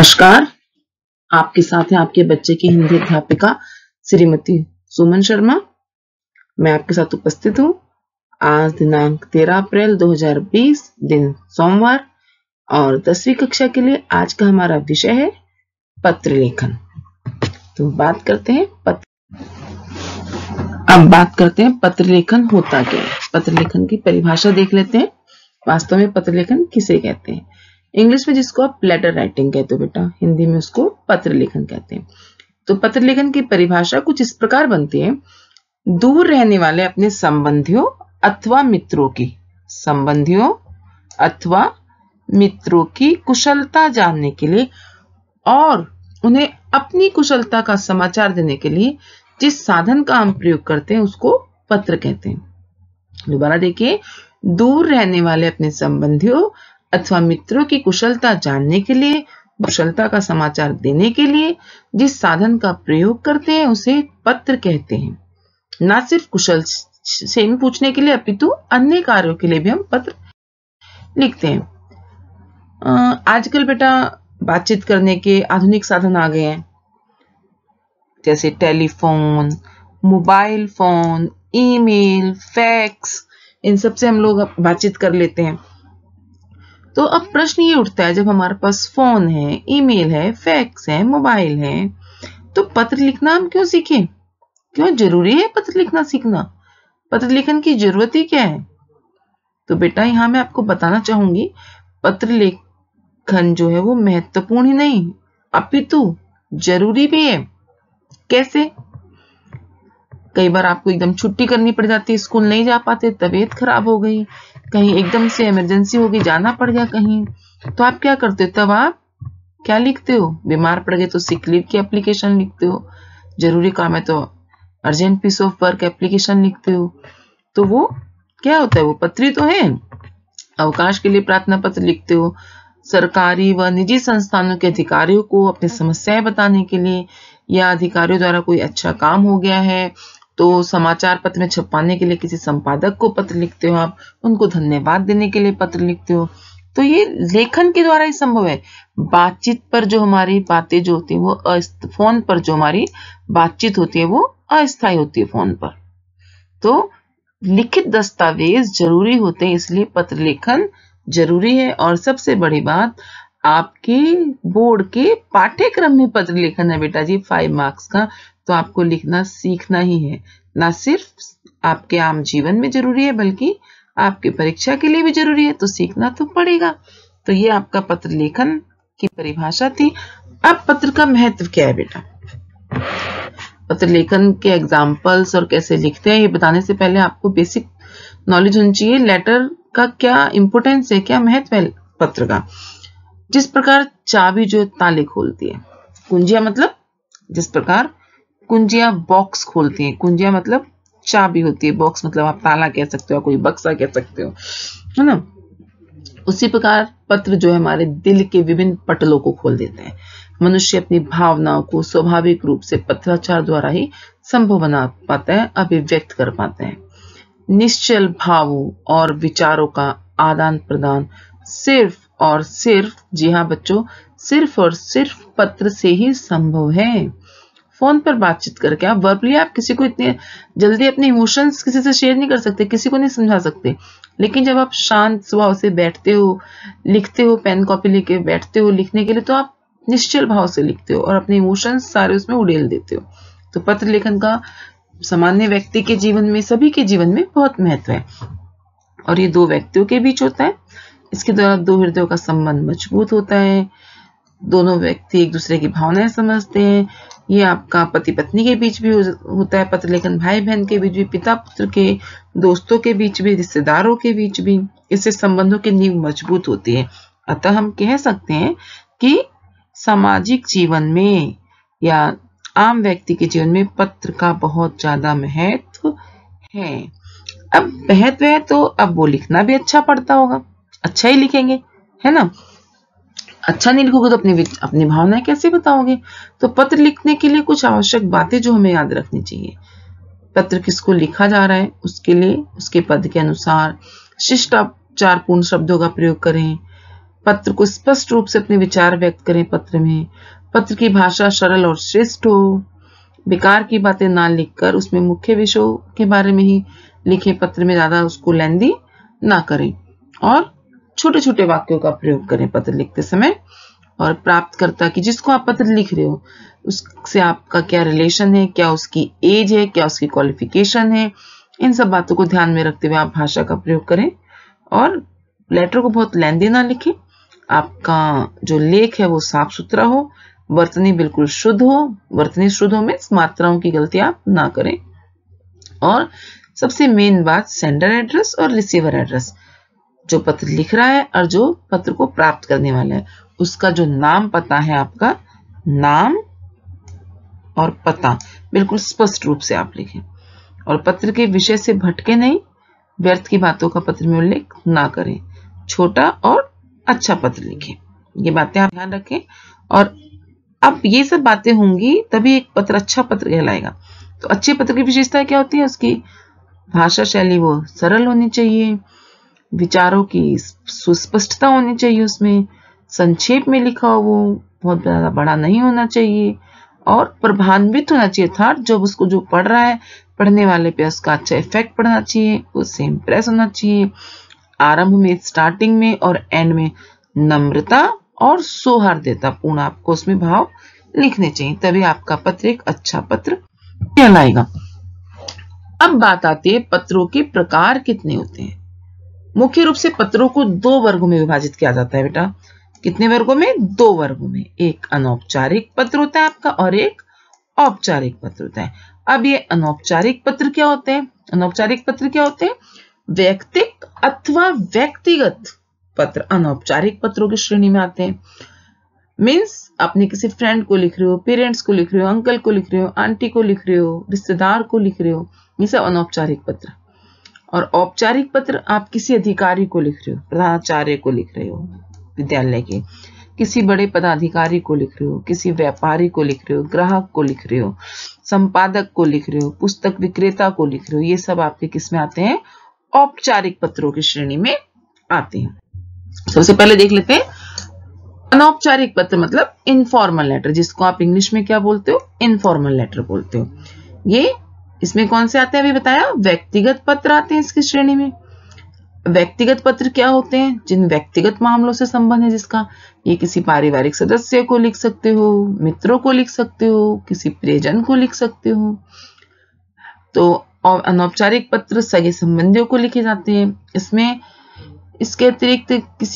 नमस्कार, आपके साथ हैं आपके बच्चे की हिंदी अध्यापिका श्रीमती सुमन शर्मा। मैं आपके साथ उपस्थित हूँ। आज दिनांक 13 अप्रैल 2020 दिन सोमवार और 10वीं कक्षा के लिए आज का हमारा विषय है पत्र लेखन। तो बात करते हैं पत्र लेखन होता क्या है। पत्र लेखन की परिभाषा देख लेते हैं। वास्तव में पत्र लेखन किसे कहते हैं? इंग्लिश में जिसको आप लेटर राइटिंग कहते हो बेटा, हिंदी में उसको पत्र लेखन कहते हैं। तो पत्र लेखन की परिभाषा कुछ इस प्रकार बनती है: दूर रहने वाले अपने संबंधियों अथवा मित्रों की कुशलता जानने के लिए और उन्हें अपनी कुशलता का समाचार देने के लिए जिस साधन का हम प्रयोग करते हैं उसको पत्र कहते हैं। दोबारा देखिए, दूर रहने वाले अपने संबंधियों अथवा मित्रों की कुशलता जानने के लिए, कुशलता का समाचार देने के लिए जिस साधन का प्रयोग करते हैं उसे पत्र कहते हैं। ना सिर्फ कुशल से पूछने के लिए अपितु अन्य कार्यों के लिए भी हम पत्र लिखते हैं। आजकल बेटा बातचीत करने के आधुनिक साधन आ गए हैं, जैसे telephone, mobile phone, email, fax, इन सब से हम लोग बातचीत कर लेते हैं। तो अब प्रश्न ये उठता है, जब हमारे पास फोन है, ईमेल है, फैक्स है, मोबाइल है, तो पत्र लिखना हम क्यों सीखें? क्यों जरूरी है पत्र लिखना सीखना? पत्र लेखन की जरूरत ही क्या है? तो बेटा यहाँ मैं आपको बताना चाहूंगी, पत्र लेखन जो है वो महत्वपूर्ण ही नहीं अपितु जरूरी भी है। कैसे? कई बार आपको एकदम छुट्टी करनी पड़ जाती है, स्कूल नहीं जा पाते, तबीयत खराब हो गई, कहीं एकदम से इमरजेंसी हो गई, जाना पड़ गया कहीं, तो आप क्या करते हो? तब आप क्या लिखते हो? बीमार पड़ गए तो सिक लीव की एप्लीकेशन लिखते हो, जरूरी काम है तो urgent piece of work application लिखते हो। तो वो क्या होता है? वो पत्री तो है। अवकाश के लिए प्रार्थना पत्र लिखते हो, सरकारी व निजी संस्थानों के अधिकारियों को अपनी समस्याएं बताने के लिए, या अधिकारियों द्वारा कोई अच्छा काम हो गया है तो समाचार पत्र में छपवाने के लिए किसी संपादक को पत्र लिखते हो, आप उनको धन्यवाद देने के लिए पत्र लिखते हो। तो ये लेखन के द्वारा ही संभव है। बातचीत पर जो हमारी बातें जो होती है वो फोन पर जो हमारी बातचीत होती है वो अस्थायी होती है फोन पर। तो लिखित दस्तावेज जरूरी होते हैं, इसलिए पत्र लेखन जरूरी है। और सबसे बड़ी बात, आपके बोर्ड के पाठ्यक्रम में पत्र लेखन है बेटा जी, 5 मार्क्स का। तो आपको लिखना सीखना ही है, ना सिर्फ आपके आम जीवन में जरूरी है बल्कि आपके परीक्षा के लिए भी जरूरी है, तो सीखना तो पड़ेगा। तो ये आपका पत्र लेखन की परिभाषा थी। अब पत्र का महत्व क्या है बेटा? पत्र लेखन के एग्जाम्पल्स और कैसे लिखते हैं ये बताने से पहले आपको बेसिक नॉलेज होनी चाहिए। लेटर का क्या इंपोर्टेंस है, क्या महत्व है पत्र का। जिस प्रकार चाबी जो ताले खोलती है, कुंजिया मतलब जिस प्रकार कुंजिया बॉक्स खोलती है, कुंजिया मतलब चाबी होती है, बॉक्स मतलब आप ताला कह सकते हो, कोई बक्सा कह सकते हो, है ना। उसी प्रकार पत्र जो है हमारे दिल के विभिन्न पटलों को खोल देते हैं। मनुष्य अपनी भावनाओं को स्वाभाविक रूप से पत्राचार द्वारा ही संभव बना पाता है, अभिव्यक्त कर पाते हैं। निश्चल भावों और विचारों का आदान प्रदान सिर्फ और सिर्फ, जी हाँ बच्चों, सिर्फ और सिर्फ पत्र से ही संभव है। फोन पर बातचीत करके आप वर्बली आप किसी को इतने जल्दी अपने इमोशंस किसी से शेयर नहीं कर सकते, किसी को नहीं समझा सकते। लेकिन जब आप शांत स्वभाव से बैठते हो, लिखते हो, पेन कॉपी लेके बैठते हो लिखने के लिए, तो आप निश्चल भाव से लिखते हो और अपने इमोशंस सारे उसमें उड़ेल देते हो। तो पत्र लेखन का सामान्य व्यक्ति के जीवन में, सभी के जीवन में बहुत महत्व है। और ये 2 व्यक्तियों के बीच होता है। इसके द्वारा 2 हृदयों का संबंध मजबूत होता है, दोनों व्यक्ति एक दूसरे की भावनाएं समझते हैं। ये आपका पति पत्नी के बीच भी होता है पत्र लेखन, भाई बहन के बीच भी, पिता पुत्र के, दोस्तों के बीच भी, रिश्तेदारों के बीच भी। इससे संबंधों की नींव मजबूत होती है। अतः हम कह सकते हैं कि सामाजिक जीवन में या आम व्यक्ति के जीवन में पत्र का बहुत ज्यादा महत्व है। अब महत्व है तो अब वो लिखना भी अच्छा पड़ता होगा, अच्छा ही लिखेंगे, है ना। अच्छा नहीं लिखोगे तो अपनी भावनाएं कैसे बताओगे? तो पत्र लिखने के लिए कुछ आवश्यक बातें जो हमें याद रखनी चाहिए। पत्र किसको लिखा जा रहा है उसके लिए उसके पद के अनुसार शिष्टाचार पूर्ण शब्दों का प्रयोग करें। पत्र को स्पष्ट रूप से अपने विचार व्यक्त करें पत्र में। पत्र की भाषा सरल और श्रेष्ठ हो। बेकार की बातें ना लिखकर उसमें मुख्य विषयों के बारे में ही लिखें। पत्र में ज्यादा उसको लेंदी ना करें और छोटे छोटे वाक्यों का प्रयोग करें पत्र लिखते समय। और प्राप्तकर्ता की, जिसको आप पत्र लिख रहे हो, उससे आपका क्या रिलेशन है, क्या उसकी एज है, क्या उसकी क्वालिफिकेशन है, इन सब बातों को ध्यान में रखते हुए आप भाषा का प्रयोग करें। और लेटर को बहुत लेंदी ना लिखें। आपका जो लेख है वो साफ सुथरा हो, वर्तनी बिल्कुल शुद्ध हो। वर्तनी शुद्ध हो में मात्राओं की गलती आप ना करें। और सबसे मेन बात, सेंडर एड्रेस और रिसीवर एड्रेस। जो पत्र लिख रहा है और जो पत्र को प्राप्त करने वाला है, उसका जो नाम पता है, आपका नाम और पता बिल्कुल स्पष्ट रूप से आप लिखें। और पत्र के विषय से भटके नहीं, व्यर्थ की बातों का पत्र में उल्लेख ना करें। छोटा और अच्छा पत्र लिखें। ये बातें आप ध्यान रखें। और अब ये सब बातें होंगी तभी एक पत्र अच्छा पत्र कहलाएगा। तो अच्छे पत्र की विशेषता क्या होती है? उसकी भाषा शैली वो सरल होनी चाहिए, विचारों की सुस्पष्टता होनी चाहिए, उसमें संक्षेप में लिखा हो, वो बहुत ज्यादा बड़ा नहीं होना चाहिए और प्रभान्वित होना चाहिए। अर्थात जब उसको जो पढ़ रहा है, पढ़ने वाले पे उसका अच्छा इफेक्ट पड़ना चाहिए, उससे इंप्रेस होना चाहिए। आरंभ में, स्टार्टिंग में और एंड में नम्रता और सौहार्दता पूर्ण आपको उसमें भाव लिखने चाहिए, तभी आपका पत्र एक अच्छा पत्र कहलाएगा। अब बात आती है पत्रों के प्रकार कितने होते हैं। मुख्य रूप से पत्रों को 2 वर्गों में विभाजित किया जाता है बेटा। कितने वर्गों में? 2 वर्गों में। एक अनौपचारिक पत्र होता है आपका और एक औपचारिक पत्र होता है। अब ये अनौपचारिक पत्र क्या होते हैं? अनौपचारिक पत्र क्या होते हैं? वैयक्तिक अथवा व्यक्तिगत पत्र अनौपचारिक पत्रों की श्रेणी में आते हैं। मीन्स अपने किसी फ्रेंड को लिख रहे हो, पेरेंट्स को लिख रहे हो, अंकल को लिख रहे हो, आंटी को लिख रहे हो, रिश्तेदार को लिख रहे हो, ये सब अनौपचारिक पत्र। और औपचारिक पत्र आप किसी अधिकारी को लिख रहे हो, प्रधानाचार्य को लिख रहे हो, विद्यालय के किसी बड़े पदाधिकारी को लिख रहे हो, किसी व्यापारी को लिख रहे हो, ग्राहक को लिख रहे हो, संपादक को लिख रहे हो, पुस्तक विक्रेता को लिख रहे हो, ये सब आपके किस में आते हैं? औपचारिक पत्रों की श्रेणी में आते हैं। सबसे पहले देख लेते हैं अनौपचारिक पत्र मतलब इनफॉर्मल लेटर, जिसको आप इंग्लिश में क्या बोलते हो? इनफॉर्मल लेटर बोलते हो। ये इसमें कौन से आते हैं अभी बताया? व्यक्तिगत पत्र आते हैं इसकी श्रेणी में। व्यक्तिगत पत्र क्या होते हैं? जिन व्यक्तिगत मामलों से संबंध है जिसका, ये किसी पारिवारिक सदस्य को लिख सकते हो, मित्रों को लिख सकते हो, किसी प्रियजन को लिख सकते हो। तो अनौपचारिक पत्र सगे संबंधियों को लिखे जाते हैं। इसमें इसके अतिरिक्त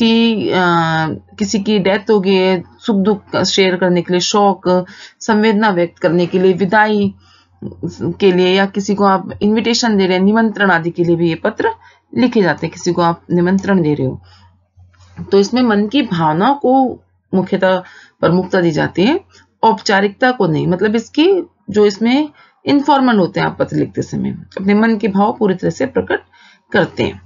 किसी की डेथ हो गई है, सुख दुख शेयर करने के लिए, शौक संवेदना व्यक्त करने के लिए, विदाई के लिए, या किसी को आप इनविटेशन दे रहे हैं, निमंत्रण आदि के लिए भी ये पत्र लिखे जाते हैं। किसी को आप निमंत्रण दे रहे हो तो इसमें मन की भावना को मुख्यतः प्रमुखता दी जाती है, औपचारिकता को नहीं। मतलब इसकी जो इसमें इनफॉर्मल होते हैं, आप पत्र लिखते समय अपने मन के भाव पूरी तरह से प्रकट करते हैं।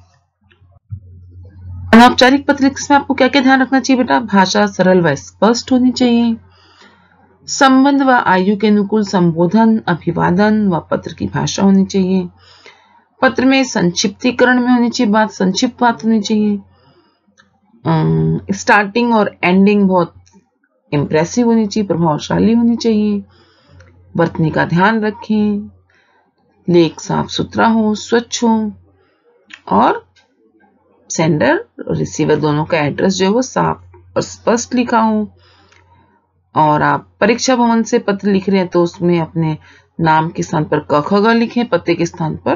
अनौपचारिक पत्र लिखते समय आपको क्या क्या ध्यान रखना चाहिए बेटा? भाषा सरल व स्पष्ट होनी चाहिए। संबंध व आयु के अनुकूल संबोधन, अभिवादन व पत्र की भाषा होनी चाहिए। पत्र में संक्षिप्तीकरण में होनी चाहिए, बात संक्षिप्त बात होनी चाहिए। स्टार्टिंग और एंडिंग बहुत इंप्रेसिव होनी चाहिए, प्रभावशाली होनी चाहिए। वर्तनी का ध्यान रखें, लेख साफ सुथरा हो, स्वच्छ हो और सेंडर और रिसीवर दोनों का एड्रेस जो है वो साफ और स्पष्ट लिखा हो। और आप परीक्षा भवन से पत्र लिख रहे हैं तो उसमें अपने नाम के स्थान पर क ख ग लिखें, पते के स्थान पर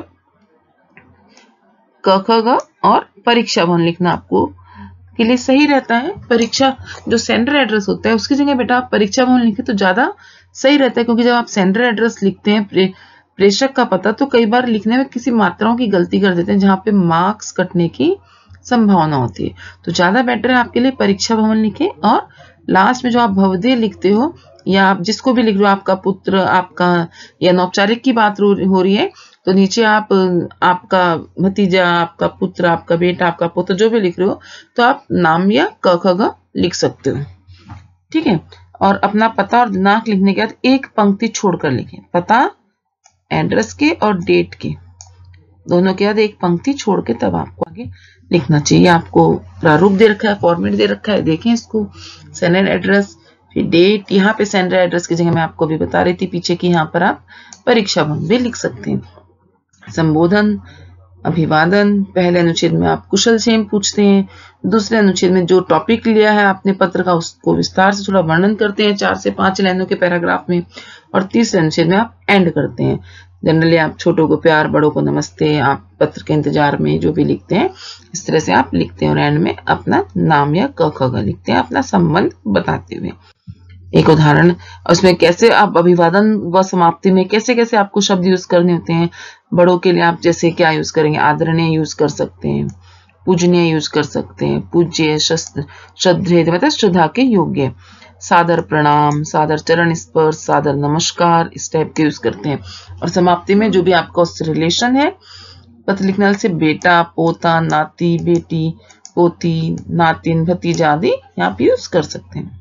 क ख ग, और परीक्षा भवन लिखना आपको के लिए सही रहता है। परीक्षा जो सेंडर एड्रेस होता है उसकी जगह बेटा आप परीक्षा भवन लिखें तो ज्यादा सही रहता है, क्योंकि जब आप सेंडर एड्रेस लिखते हैं प्रेषक का पता, तो कई बार लिखने में किसी मात्राओं की गलती कर देते हैं जहां पे मार्क्स कटने की संभावना होती है। तो ज्यादा बेटर है आपके लिए परीक्षा भवन लिखें। और लास्ट में जो आप भवदेह लिखते हो या आप जिसको भी लिख रहे हो, आपका पुत्र, आपका या अनौपचारिक की बात हो रही है तो नीचे आप आपका भतीजा, आपका पुत्र, आपका बेटा, आपका पुत्र जो भी लिख रहे हो तो आप नाम या क ख ग लिख सकते हो। ठीक है। और अपना पता और दिनांक लिखने के बाद एक पंक्ति छोड़कर लिखें, पता, एड्रेस के और डेट के। दोनों के बाद एक पंक्ति छोड़ के तब आपको आगे लिखना चाहिए। आपको प्रारूप दे रखा है, फॉर्मेट दे रखा है, देखें इसको। सेंडर एड्रेस, फिर डेट। यहाँ पे सेंडर एड्रेस की जगह मैं आपको भी बता रही थी पीछे की, यहाँ पर आप परीक्षा भवन भी लिख सकते हैं। संबोधन, अभिवादन। पहले अनुच्छेद में आप कुशल क्षेम पूछते हैं, दूसरे अनुच्छेद में जो टॉपिक लिया है आपने पत्र का उसको विस्तार से थोड़ा वर्णन करते हैं 4 से 5 लाइनों के पैराग्राफ में, और तीसरे अनुच्छेद में आप एंड करते हैं। जनरली आप छोटों को प्यार, बड़ों को नमस्ते, आप पत्र के इंतजार में जो भी लिखते हैं इस तरह से आप लिखते हैं, और एंड में अपना नाम या क ख ग लिखते हैं अपना संबंध बताते हुए। एक उदाहरण, उसमें कैसे आप अभिवादन व समाप्ति में कैसे कैसे आपको शब्द यूज करने होते हैं। बड़ों के लिए आप जैसे क्या यूज करेंगे, आदरणीय यूज कर सकते हैं, पूजनीय यूज कर सकते हैं, पूज्य, श्रद्धेय मतलब श्रद्धा के योग्य, सादर प्रणाम, सादर चरण स्पर्श, सादर नमस्कार, इस टाइप के यूज करते हैं। और समाप्ति में जो भी आपका उससे रिलेशन है पत्र लिखने से, बेटा, पोता, नाती, बेटी, पोती, नातिन, भतीजा आदि आप यूज कर सकते हैं।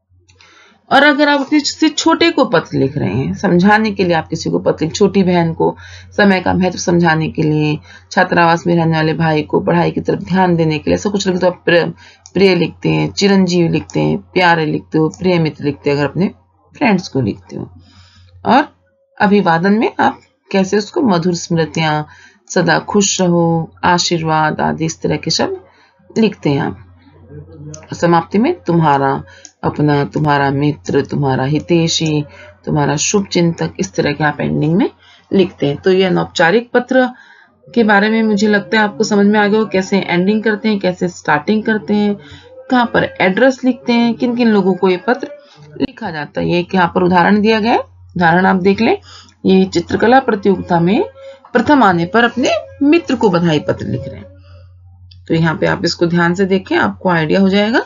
और अगर आप अपने से छोटे को पत्र लिख रहे हैं, समझाने के लिए आप किसी को पत्र, छोटी बहन को समय का महत्व समझाने के लिए, छात्रावास में रहने वाले भाई को पढ़ाई की तरफ ध्यान देने के लिए, ऐसा कुछ लिखते हो। आप प्रिय लिखते हैं, चिरंजीवी लिखते हैं, प्यारे लिखते हो, प्रिय मित्र लिखते हैं अगर अपने फ्रेंड्स को लिखते हो। और अभिवादन में आप कैसे उसको मधुर स्मृतियां, सदा खुश रहो, आशीर्वाद आदि इस तरह के शब्द लिखते हैं आप। समाप्ति में तुम्हारा, अपना, तुम्हारा मित्र, तुम्हारा हितैषी, तुम्हारा शुभ चिंतक, इस तरह के आप एंडिंग में लिखते हैं। तो ये अनौपचारिक पत्र के बारे में मुझे लगता है आपको समझ में आ गया हो, कैसे एंडिंग करते हैं, कैसे स्टार्टिंग करते हैं, कहाँ पर एड्रेस लिखते हैं, किन किन लोगों को ये पत्र लिखा जाता है। ये यहाँ पर उदाहरण दिया गया है, उदाहरण आप देख लें। ये चित्रकला प्रतियोगिता में प्रथम आने पर अपने मित्र को बधाई पत्र लिख रहे हैं। तो यहाँ पे आप इसको ध्यान से देखें, आपको आइडिया हो जाएगा।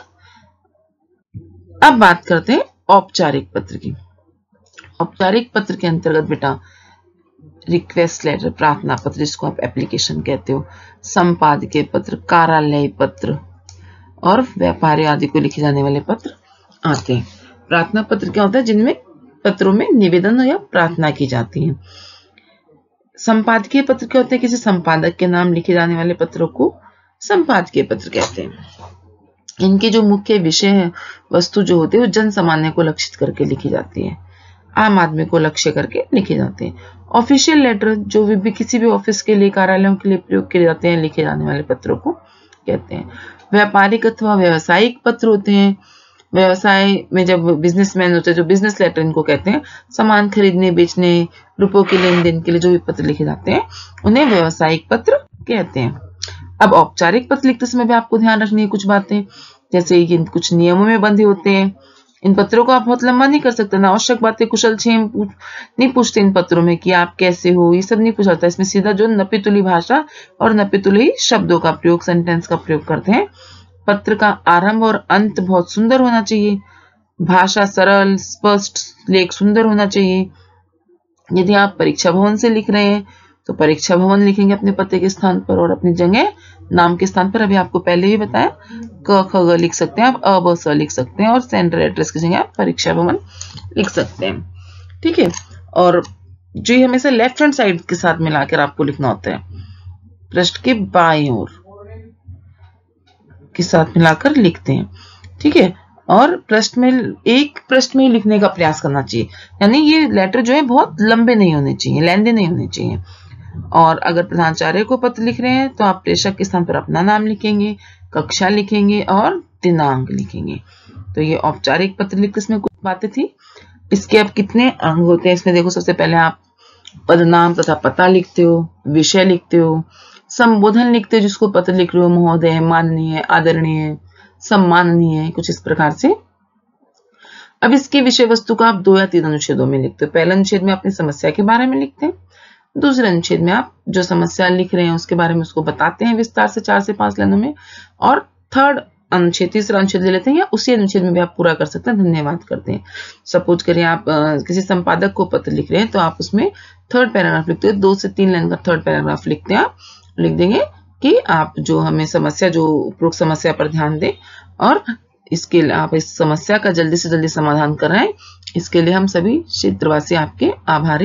अब बात करते हैं औपचारिक पत्र की। औपचारिक पत्र के अंतर्गत बेटा रिक्वेस्ट लेटर, प्रार्थना पत्र जिसको आप एप्लीकेशन कहते हो, संपादकीय पत्र, कार्यालय पत्र और व्यापारी आदि को लिखे जाने वाले पत्र आते हैं। प्रार्थना पत्र क्या होता है, जिनमें पत्रों में निवेदन या प्रार्थना की जाती है। संपादकीय पत्र क्या होते हैं, किसी संपादक के नाम लिखे जाने वाले पत्रों को संपादकीय पत्र कहते हैं। इनके जो मुख्य विषय है, वस्तु जो होती है वो जन सामान्य को लक्षित करके लिखी जाती है, आम आदमी को लक्ष्य करके लिखे जाते हैं। ऑफिशियल लेटर जो भी किसी भी ऑफिस के लिए, कार्यालयों के लिए प्रयोग किए जाते हैं, लिखे जाने वाले पत्रों को कहते हैं। व्यापारिक अथवा व्यवसायिक पत्र होते हैं। व्यवसाय में जब बिजनेसमैन होते हैं, जो बिजनेस लेटर इनको कहते हैं, सामान खरीदने बेचने, रुपयों के लेन देन के लिए जो भी पत्र लिखे जाते हैं उन्हें व्यवसायिक पत्र कहते हैं। अब औपचारिक पत्र लिखते समय भी आपको ध्यान रखनी है कुछ बातें, जैसे ये कुछ नियमों में बंधे होते हैं। इन पत्रों को आप बहुत लंबा नहीं कर सकते, अनावश्यक बातें, कुशल क्षेम नहीं पूछते इन पत्रों में कि आप कैसे हो, ये सब नहीं पूछा जाता। इसमें सीधा जो नपितुली भाषा और नपितुली शब्दों का प्रयोग, सेंटेंस का प्रयोग करते हैं। पत्र का आरंभ और अंत बहुत सुंदर होना चाहिए, भाषा सरल, स्पष्ट, लेख सुंदर होना चाहिए। यदि आप परीक्षा भवन से लिख रहे हैं तो परीक्षा भवन लिखेंगे अपने पते के स्थान पर, और अपनी जगह नाम के स्थान पर अभी आपको पहले ही बताया क ख ग लिख सकते हैं आप, अ ब स लिख सकते हैं, और सेंटर एड्रेस की जगह आप परीक्षा भवन लिख सकते हैं। ठीक है। और जो ये हमेशा लेफ्ट हैंड साइड के साथ मिलाकर आपको लिखना होता है, पृष्ठ के बाईं ओर के साथ मिलाकर लिखते हैं। ठीक है। और पृष्ठ में, एक पृष्ठ में ही लिखने का प्रयास करना चाहिए, यानी ये लेटर जो है बहुत लंबे नहीं होने चाहिए, लेंदी नहीं होने चाहिए। और अगर प्रधानाचार्य को पत्र लिख रहे हैं तो आप प्रेषक के स्थान पर अपना नाम लिखेंगे, कक्षा लिखेंगे और दिनांक लिखेंगे। तो ये औपचारिक पत्र लिखते इसमें कुछ बातें थी। इसके अब कितने अंग होते हैं इसमें देखो। सबसे पहले आप पदनाम तथा पता लिखते हो, विषय लिखते हो, संबोधन लिखते हो जिसको पत्र लिख रहे हो, महोदय, माननीय, आदरणीय, सम्माननीय, कुछ इस प्रकार से। अब इसके विषय वस्तु का आप 2 या 3 अनुच्छेदों में लिखते हो। पहले अनुच्छेद में अपनी समस्या के बारे में लिखते हैं, दूसरे अनुच्छेद में आप जो समस्या लिख रहे हैं उसके बारे में उसको बताते हैं विस्तार से 4 से 5 लाइनों में, और थर्ड अनुच्छेद, तीसरा अनुच्छेद ले लेते हैं, या उसी अनुच्छेद में भी आप पूरा कर सकते हैं, धन्यवाद करते हैं। सपोज करिए आप किसी संपादक को पत्र लिख रहे हैं तो आप उसमें थर्ड पैराग्राफ लिखते हैं, 2 से 3 लाइन का थर्ड पैराग्राफ लिखते हैं। आप लिख देंगे कि आप जो हमें समस्या, जो उपरोक्त समस्या पर ध्यान दें, और इसके लिए आप इस समस्या का जल्दी से जल्दी समाधान कर रहे हैं, इसके लिए हम सभी क्षेत्रवासी आपके आभारी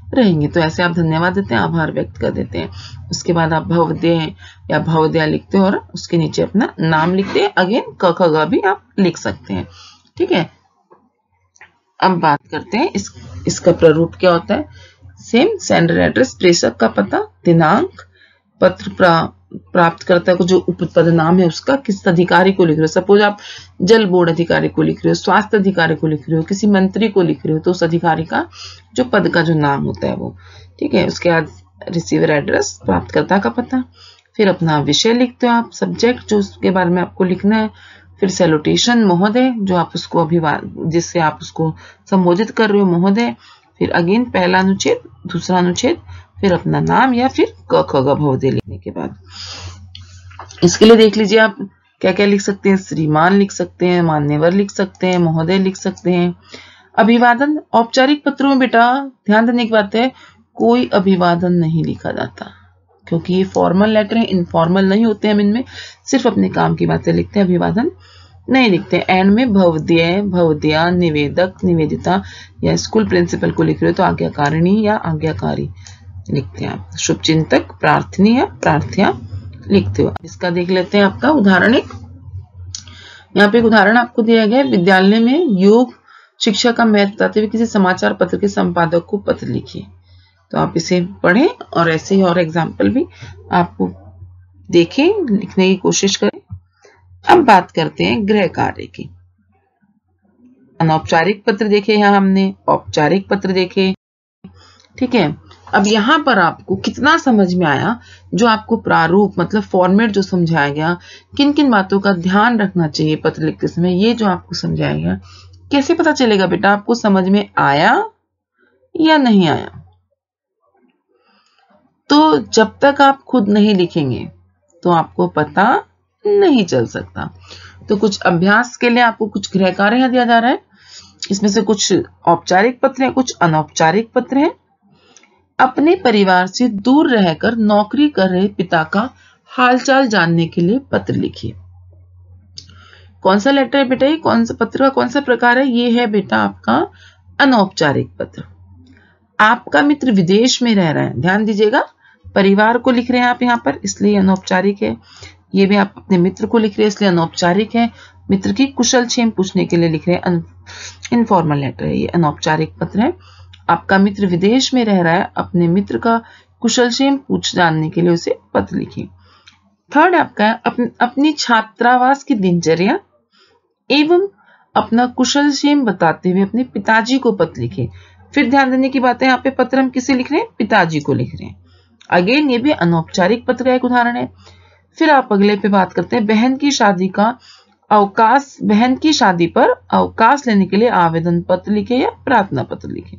रहेंगे। तो ऐसे आप धन्यवाद देते हैं, आभार व्यक्त कर देते हैं। उसके बाद आप भवदीय या भवदया लिखते हैं और उसके नीचे अपना नाम लिखते हैं। अगेन क ख ग भी आप लिख सकते हैं। ठीक है, अब बात करते हैं इसका प्रारूप क्या होता है। सेम, सेंडर एड्रेस, प्रेषक का पता, दिनांक, पत्र प्राप्तकर्ता को जो उपपद नाम है उसका, किस अधिकारी को लिख रहे हो। सपोज आप जल बोर्ड अधिकारी को लिख रहे हो, स्वास्थ्य अधिकारी को लिख रहे हो, किसी मंत्री को लिख रहे हो, तो उस अधिकारी का जो पद का जो नाम होता है वो। ठीक है, उसके बाद रिसीवर एड्रेस, प्राप्तकर्ता का पता, फिर अपना विषय लिखते हो आप, सब्जेक्ट जो उसके बारे में आपको लिखना है, फिर सैल्यूटेशन महोदय, जो आप उसको जिससे आप उसको संबोधित कर रहे हो महोदय, फिर अगेन पहला अनुच्छेद, दूसरा अनुच्छेद, फिर अपना नाम या फिर क ख ग भवदीय लिखने के बाद। इसके लिए देख लीजिए आप क्या क्या लिख सकते हैं। श्रीमान लिख सकते हैं, मान्यवर लिख सकते हैं, महोदय लिख सकते हैं। अभिवादन, औपचारिक पत्रों में बेटा ध्यान देने की बात है, कोई अभिवादन नहीं लिखा जाता, क्योंकि ये फॉर्मल लेटर है, इनफॉर्मल नहीं होते हैं। हम इनमें सिर्फ अपने काम की बातें लिखते हैं, अभिवादन नहीं लिखते हैं। एंड में भवदीय, भवदया, निवेदक, निवेदिता या स्कूल प्रिंसिपल को लिख रहे हो तो आज्ञाकारिणी या आज्ञाकारी लिखते हैं आप। शुभचिंतक, प्रार्थनी या प्रार्थया लिखते हो। इसका देख लेते हैं आपका उदाहरण। यहाँ पे एक उदाहरण आपको दिया गया है। विद्यालय में योग शिक्षा का महत्व बताते हुए किसी समाचार पत्र के संपादक को पत्र लिखिए। तो आप इसे पढ़ें और ऐसे ही और एग्जाम्पल भी आपको देखें, लिखने की कोशिश करें। अब बात करते हैं गृह कार्य की। अनौपचारिक पत्र देखे, यहाँ हमने औपचारिक पत्र देखे। ठीक है, अब यहाँ पर आपको कितना समझ में आया, जो आपको प्रारूप मतलब फॉर्मेट जो समझाया गया, किन किन बातों का ध्यान रखना चाहिए पत्र लिखते समय, ये जो आपको समझाया गया, कैसे पता चलेगा बेटा आपको समझ में आया या नहीं आया। तो जब तक आप खुद नहीं लिखेंगे तो आपको पता नहीं चल सकता। तो कुछ अभ्यास के लिए आपको कुछ गृह कार्य दिया जा रहा है। इसमें से कुछ औपचारिक पत्र हैं, कुछ अनौपचारिक पत्र हैं। अपने परिवार से दूर रहकर नौकरी कर रहे पिता का हालचाल जानने के लिए पत्र लिखिए। कौन सा लेटर है बेटा, ये कौन सा पत्र का कौन सा प्रकार है, ये है बेटा आपका अनौपचारिक पत्र। आपका मित्र विदेश में रह रहा है, ध्यान दीजिएगा, परिवार को लिख रहे हैं आप यहाँ पर, इसलिए अनौपचारिक है। ये भी आप अपने मित्र को लिख रहे हैं, इसलिए अनौपचारिक है। मित्र की कुशल क्षेम पूछने के लिए लिख रहे हैं, इनफॉर्मल लेटर है, ये अनौपचारिक पत्र है। आपका मित्र विदेश में रह रहा है, अपने मित्र का कुशल क्षेम पूछ जानने के लिए उसे पत्र लिखिए। थर्ड आपका अपनी छात्रावास की दिनचर्या एवं अपना कुशल क्षेम बताते हुए अपने पिताजी को पत्र लिखे। फिर ध्यान देने की बात है, यहाँ पे पत्र हम किसे लिख रहे हैं, पिताजी को लिख रहे हैं। अगेन ये भी अनौपचारिक पत्र का एक उदाहरण है। फिर आप अगले पे बात करते हैं, बहन की शादी पर अवकाश लेने के लिए आवेदन पत्र लिखे या प्रार्थना पत्र लिखे।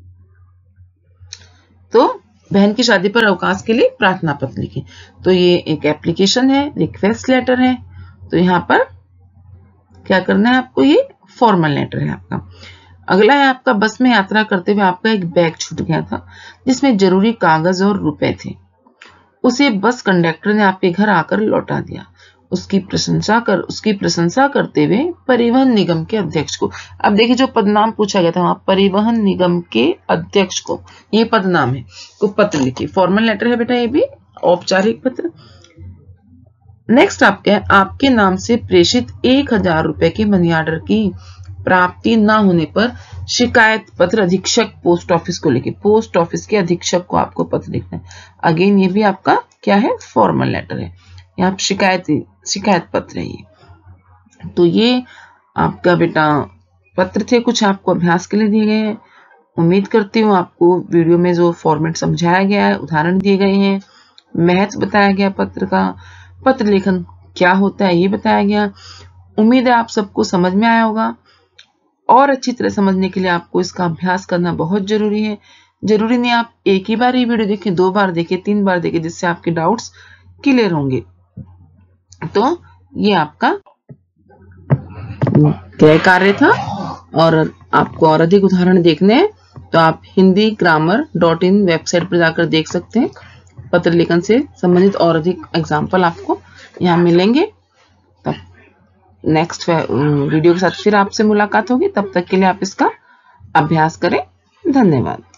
तो बहन की शादी पर अवकाश के लिए प्रार्थना पत्र लिखे। तो ये एक एप्लीकेशन है, रिक्वेस्ट लेटर है। तो यहाँ पर क्या करना है आपको, ये फॉर्मल लेटर है आपका। अगला है आपका, बस में यात्रा करते हुए आपका एक बैग छूट गया था जिसमें जरूरी कागज और रुपए थे। उसे बस कंडक्टर ने आपके घर आकर लौटा दिया। उसकी प्रशंसा करते हुए परिवहन निगम के अध्यक्ष को, अब देखिए जो पदनाम पूछा गया था वहां परिवहन निगम के अध्यक्ष को, ये पदनाम है, को पत्र लिखिए। फॉर्मल लेटर है बेटा, ये भी औपचारिक पत्र। नेक्स्ट आपके नाम से प्रेषित 1000 रुपए के मनी ऑर्डर की प्राप्ति न होने पर शिकायत पत्र अधीक्षक पोस्ट ऑफिस को लिखे। पोस्ट ऑफिस के अधीक्षक को आपको पत्र लिखना है। अगेन ये भी आपका क्या है, फॉर्मल लेटर है। यहाँ शिकायत पत्र है ये। तो ये आपका बेटा पत्र थे, कुछ आपको अभ्यास के लिए दिए गए हैं। उम्मीद करती हूँ आपको वीडियो में जो फॉर्मेट समझाया गया है, उदाहरण दिए गए हैं, महत्व बताया गया पत्र का, पत्र लेखन क्या होता है ये बताया गया। उम्मीद है आप सबको समझ में आया होगा। और अच्छी तरह समझने के लिए आपको इसका अभ्यास करना बहुत जरूरी है। जरूरी नहीं आप एक ही बार ये वीडियो देखें, 2 बार देखें, 3 बार देखें, जिससे आपके डाउट्स क्लियर होंगे। तो ये आपका गृह कार्य था। और आपको और अधिक उदाहरण देखने हैं तो आप hindigrammar.in वेबसाइट पर जाकर देख सकते हैं। पत्र लेखन से संबंधित और अधिक एग्जाम्पल आपको यहाँ मिलेंगे। तब नेक्स्ट वीडियो के साथ फिर आपसे मुलाकात होगी। तब तक के लिए आप इसका अभ्यास करें। धन्यवाद।